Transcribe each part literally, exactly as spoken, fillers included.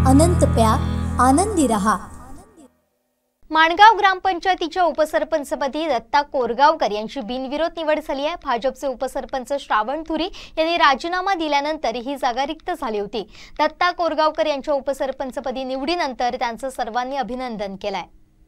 अनंत प्यार, आनंदी रहा। माणगाव ग्रामपंचायतीच्या उपसरपंचपदी दत्ता कोरगावकर यांची बिनविरोध निवड झाली आहे। भाजपचे उपसरपंच श्रावण थुरी यांनी राजीनामा दिल्यानंतर ही जागा रिक्त झाली होती। दत्ता कोरगावकर यांच्या उपसरपंचपदी निवडीनंतर त्यांचं सर्वांनी अभिनंदन केलंय।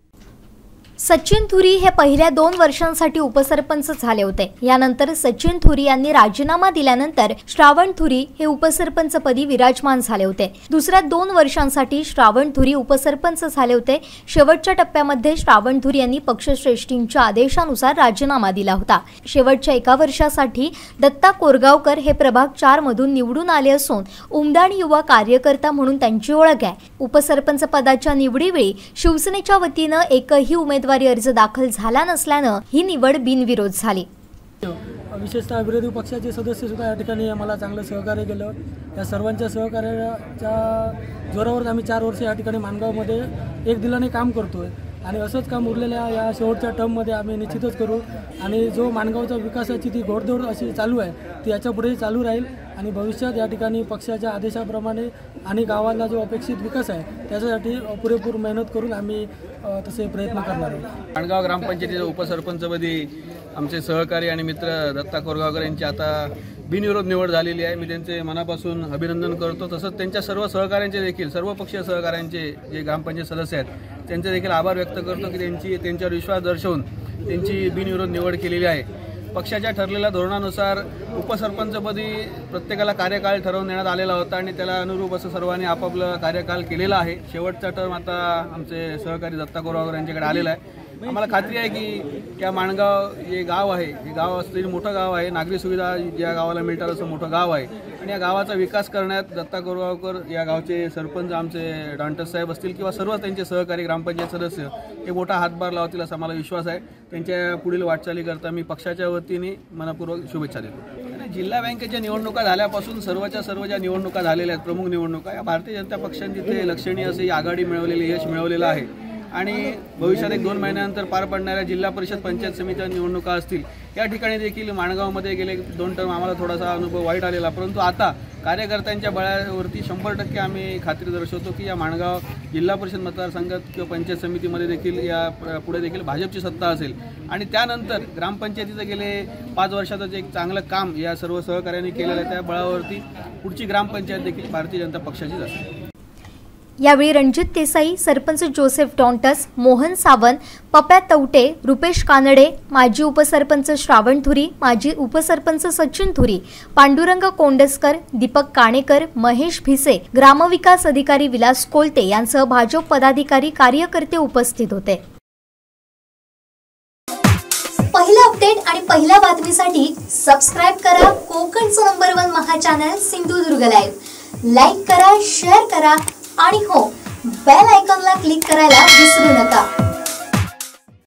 सचिन थुरी हे पहिल्या दोन वर्षांसाठी उपसरपंच झाले होते। यानंतर सचिन थुरी यांनी राजीनामा दिल्यानंतर श्रावण थुरी हे उपसरपंचपदी विराजमान झाले होते। दुसऱ्या दोन वर्षांसाठी श्रावण थुरी उपसरपंच झाले होते। शेवटच्या टप्प्यामध्ये श्रावण थुरी यांनी पक्षश्रेष्ठींच्या आदेशानुसार राजीनामा दिला होता। शेवटच्या एका वर्षासाठी दत्ता कोरगावकर हे प्रभाग चार मधून निवडून आले असून उमदान युवा कार्यकर्ता म्हणून त्यांची ओळख आहे। उपसरपंच पदाच्या निवडीवेळी शिवसेनेच्या वतीने एकही उमेदवार अर्ज दाखल झाला नसल्याने ही निवड बिनविरोध झाली। विशेषतः विरोधी पक्षाचे सदस्य सुद्धा या ठिकाणी आम्हाला चांगलं सहकार्य केलं। या सर्वांच्या सहकार्याच्या जोरावर आम्ही चार वर्ष या ठिकाणी माणगावमध्ये एक दिलाने काम करतोय आणि असंच काम उरलेल्या या शेवटच्या टर्ममध्ये आम्ही निश्चितच करू आणि जो माणगावच्या विकासाची ती घोडदौड अशी चालू आहे ती याच्यापुढे चालू राहील आणि भविष्यात या ठिकाणी पक्षाच्या आदेशाप्रमाणे आणि गावाला जो अपेक्षित विकास आहे त्याच्यासाठी पुरेपूर मेहनत करून आम्ही तसे प्रयत्न करणार आहोत। माणगाव ग्रामपंचायतीच्या उपसरपंचपदी आमचे सहकारी आणि मित्र दत्ता कोरगावकर यांची आता बिनविरोध निवड झालेली आहे। मी त्यांचे मनापासून अभिनंदन करतो। तसंच त्यांच्या सर्व सहकाऱ्यांचे देखील सर्व पक्षीय सहकाऱ्यांचे जे ग्रामपंचायत सदस्य आहेत त्यांचे देखील आभार व्यक्त करतो की त्यांची त्यांच्यावर विश्वास दर्शवून त्यांची बिनविरोध निवड केलेली आहे। पक्षाच्या ठरलेल्या धोरणानुसार उपसरपंचपदी प्रत्येकाला कार्यकाळ ठरवून देण्यात आलेला होता आणि त्याला अनुरूप असं सर्वांनी आपापलं कार्यकाळ केलेला आहे। शेवटचा टर्म आता आमचे सहकारी दत्ता कोरगावकर यांच्याकडे आलेला आहे। आम्हाला खात्री आहे की या माणगाव हे गाव आहे हे गाव असलेलं मोठं गाव आहे। नागरी सुविधा ज्या गावाला मिळतात असं मोठं गाव आहे आणि या गावाचा विकास करण्यात दत्ता कोरगावकर या गावचे सरपंच आमचे डांटस साहेब असतील किंवा सर्व त्यांचे सहकारी ग्रामपंचायत सदस्य हे मोठा हातभार लावतील असा मला विश्वास आहे। त्यांच्या पुढील वाटचालीकरता मी पक्षाच्या वतीने मनपूर्वक शुभेच्छा देतो। जिल्हा बँकेच्या निवडणुका झाल्यापासून सर्वच्या सर्व ज्या निवडणुका झालेल्या आहेत प्रमुख निवडणुका या भारतीय जनता पक्षाने तिथे लक्षणीय असे आघाडी मिळवलेली यश मिळवलेलं आहे आणि भविष्यात एक दोन महिन्यानंतर पार पडणाऱ्या जिल्हा परिषद पंचायत समितीच्या निवडणुका असतील या ठिकाणी देखील माणगावमध्ये गेले दोन टर्म आम्हाला थोडासा अनुभव वाईट आलेला, परंतु आता कार्यकर्त्यांच्या बळावरती शंभर टक्के आम्ही खात्री दर्शवतो की या माणगाव जिल्हा परिषद मतदारसंघात किंवा पंचायत समितीमध्ये देखील या पुढे देखील भाजपची सत्ता असेल आणि त्यानंतर ग्रामपंचायतीचं गेले पाच वर्षाचं जे एक चांगलं काम या सर्व सहकार्यांनी केलेलं आहे त्या बळावरती पुढची ग्रामपंचायत देखील भारतीय जनता पक्षाचीच असेल। यावेळी रणजित देसाई, सरपंच जोसेफ टॉन्टस, मोहन सावंत, पप्या तवटे, रुपेश कानडे, माजी उपसरपंच श्रावण थुरी, माजी उपसरपंच सचिन थुरी, पांडुरंग कोंडस्कर, दीपक काणेकर, महेश भिसे, ग्रामविकास अधिकारी विलास कोलते यांसह भाजप पदाधिकारी कार्यकर्ते उपस्थित होते। पहिला अपडेट आणि पहिल्या बातमीसाठी सबस्क्राइब करा कोकणचं number one Maha channel Sindhudurg live. Like करा, शेअर करा आणि हो बेल आयकॉनला क्लिक करायला विसरू नका।